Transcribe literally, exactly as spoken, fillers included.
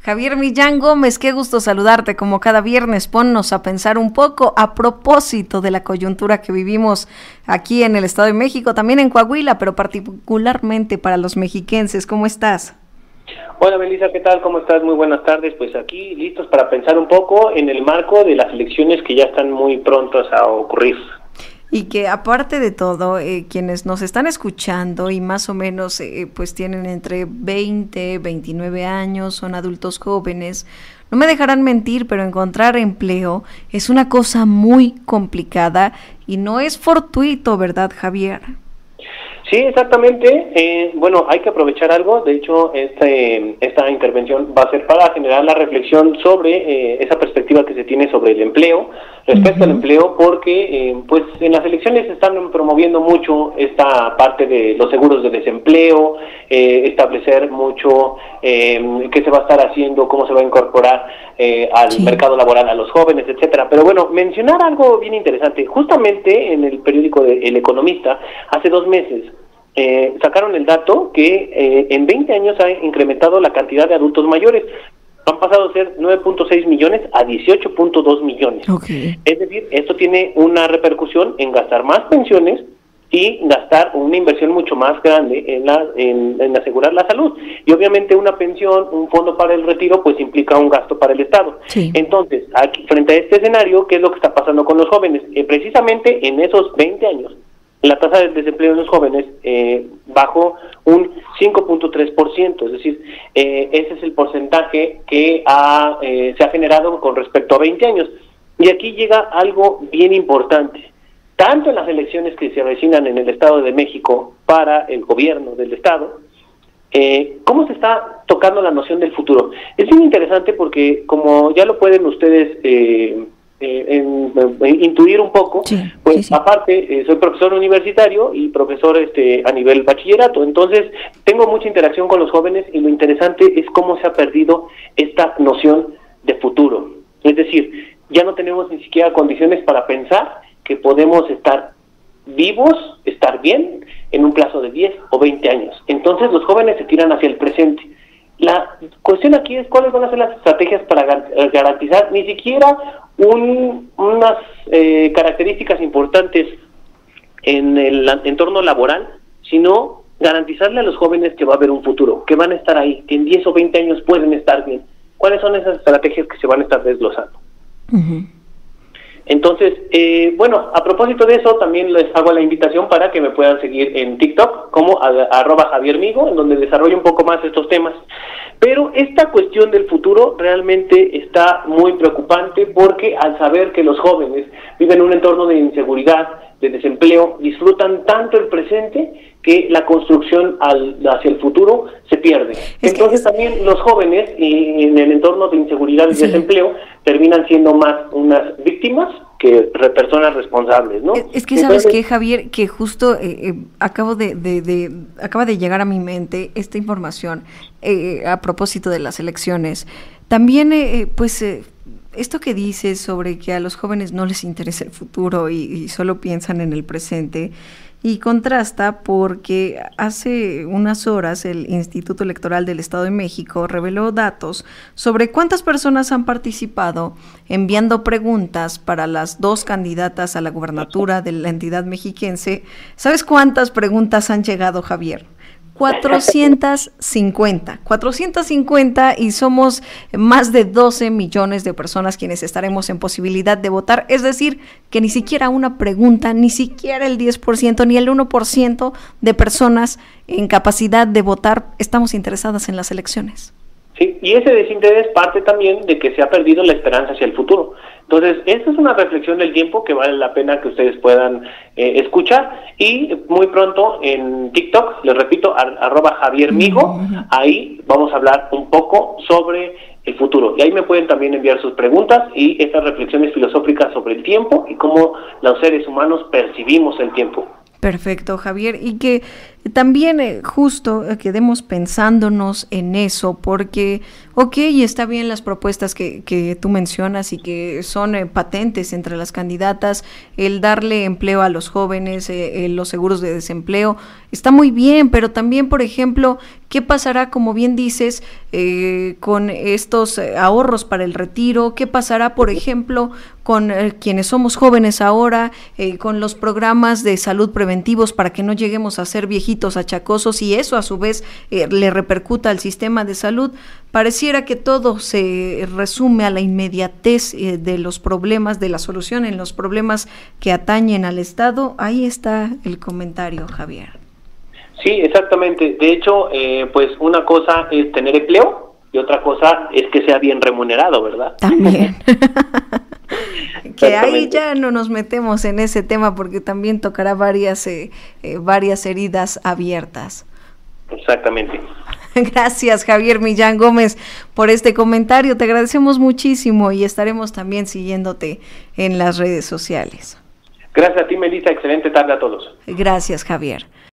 Javier Millán Gómez, qué gusto saludarte. Como cada viernes, ponnos a pensar un poco a propósito de la coyuntura que vivimos aquí en el Estado de México, también en Coahuila, pero particularmente para los mexiquenses. ¿Cómo estás? Hola Melissa, ¿qué tal? ¿Cómo estás? Muy buenas tardes. Pues aquí listos para pensar un poco en el marco de las elecciones que ya están muy prontas a ocurrir. Y que aparte de todo, eh, quienes nos están escuchando y más o menos eh, pues tienen entre veinte, veintinueve años, son adultos jóvenes, no me dejarán mentir, pero encontrar empleo es una cosa muy complicada y no es fortuito, ¿verdad, Javier? Sí, exactamente. Eh, bueno, hay que aprovechar algo. De hecho, este, esta intervención va a ser para generar la reflexión sobre eh, esa perspectiva que se tiene sobre el empleo, respecto uh-huh. al empleo, porque eh, pues en las elecciones se están promoviendo mucho esta parte de los seguros de desempleo, eh, establecer mucho eh, qué se va a estar haciendo, cómo se va a incorporar eh, al sí. mercado laboral a los jóvenes, etcétera. Pero bueno, mencionar algo bien interesante. Justamente en el periódico de El Economista, hace dos meses, Eh, sacaron el dato que eh, en veinte años ha incrementado la cantidad de adultos mayores. Han pasado de ser nueve punto seis millones a dieciocho punto dos millones. Okay. Es decir, esto tiene una repercusión en gastar más pensiones y gastar una inversión mucho más grande en, la, en, en asegurar la salud. Y obviamente una pensión, un fondo para el retiro, pues implica un gasto para el Estado. Sí. Entonces, aquí, frente a este escenario, ¿qué es lo que está pasando con los jóvenes? Eh, precisamente en esos veinte años, la tasa de desempleo de los jóvenes eh, bajó un cinco punto tres por ciento, es decir, eh, ese es el porcentaje que ha, eh, se ha generado con respecto a veinte años. Y aquí llega algo bien importante, tanto en las elecciones que se avecinan en el Estado de México para el gobierno del Estado, eh, ¿cómo se está tocando la noción del futuro? Es bien interesante porque, como ya lo pueden ustedes Eh, Eh, en, en intuir un poco, sí, pues sí, sí. aparte eh, soy profesor universitario y profesor este a nivel bachillerato, entonces tengo mucha interacción con los jóvenes y lo interesante es cómo se ha perdido esta noción de futuro. Es decir, ya no tenemos ni siquiera condiciones para pensar que podemos estar vivos, estar bien en un plazo de diez o veinte años. Entonces los jóvenes se tiran hacia el presente. La cuestión aquí es cuáles van a ser las estrategias para garantizar ni siquiera un, unas eh, características importantes en el entorno laboral, sino garantizarle a los jóvenes que va a haber un futuro, que van a estar ahí, que en diez o veinte años pueden estar bien. ¿Cuáles son esas estrategias que se van a estar desglosando? Uh-huh. Entonces, eh, bueno, a propósito de eso, también les hago la invitación para que me puedan seguir en TikTok como a, arroba Javier Migo, en donde desarrollo un poco más estos temas. Pero esta cuestión del futuro realmente está muy preocupante porque al saber que los jóvenes viven en un entorno de inseguridad, de desempleo, disfrutan tanto el presente que la construcción al, hacia el futuro se pierde. Es Entonces que... también los jóvenes y en el entorno de inseguridad y sí. desempleo terminan siendo más unas víctimas que personas responsables, ¿no? Es, es que sabes Entonces, qué, Javier, que justo eh, eh, acabo de, de, de acaba de llegar a mi mente esta información eh, a propósito de las elecciones. También, eh, pues, eh, esto que dices sobre que a los jóvenes no les interesa el futuro y, y solo piensan en el presente, y contrasta porque hace unas horas el Instituto Electoral del Estado de México reveló datos sobre cuántas personas han participado enviando preguntas para las dos candidatas a la gubernatura de la entidad mexiquense. ¿Sabes cuántas preguntas han llegado, Javier? cuatrocientas cincuenta, cuatrocientas cincuenta y somos más de doce millones de personas quienes estaremos en posibilidad de votar, es decir, que ni siquiera una pregunta, ni siquiera el diez por ciento, ni el uno por ciento de personas en capacidad de votar estamos interesadas en las elecciones. Sí, y ese desinterés parte también de que se ha perdido la esperanza hacia el futuro. Entonces, esta es una reflexión del tiempo que vale la pena que ustedes puedan eh, escuchar, y muy pronto en TikTok, les repito, ar, arroba Javier Migo, ahí vamos a hablar un poco sobre el futuro, y ahí me pueden también enviar sus preguntas y estas reflexiones filosóficas sobre el tiempo y cómo los seres humanos percibimos el tiempo. Perfecto, Javier, y que también eh, justo eh, quedemos pensándonos en eso, porque, ok, está bien las propuestas que, que tú mencionas y que son eh, patentes entre las candidatas, el darle empleo a los jóvenes, eh, eh, los seguros de desempleo, está muy bien, pero también, por ejemplo, ¿qué pasará, como bien dices, eh, con estos eh, ahorros para el retiro? ¿Qué pasará, por ejemplo, con eh, quienes somos jóvenes ahora, eh, con los programas de salud preventivos para que no lleguemos a ser viejitos achacosos y eso a su vez eh, le repercuta al sistema de salud? Pareciera que todo se resume a la inmediatez eh, de los problemas, de la solución en los problemas que atañen al Estado. Ahí está el comentario, Javier. Sí, exactamente. De hecho, eh, pues una cosa es tener empleo y otra cosa es que sea bien remunerado, ¿verdad? También. Que ahí ya no nos metemos en ese tema porque también tocará varias, eh, eh, varias heridas abiertas. Exactamente. Gracias, Javier Millán Gómez, por este comentario. Te agradecemos muchísimo y estaremos también siguiéndote en las redes sociales. Gracias a ti, Melissa. Excelente tarde a todos. Gracias, Javier.